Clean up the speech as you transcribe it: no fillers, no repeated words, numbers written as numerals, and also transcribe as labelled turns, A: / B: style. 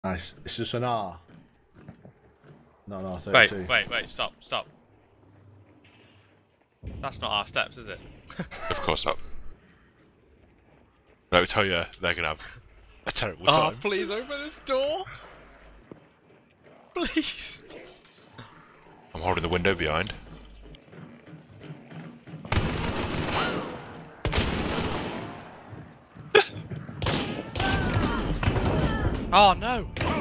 A: Nice. It's just an R. Not an R32.
B: Wait, stop. That's not our steps, is it?
C: Of course not. No, I tell you, they're gonna have a terrible time.
B: Oh, please open this door! Please!
C: I'm holding the window behind.
B: Oh no!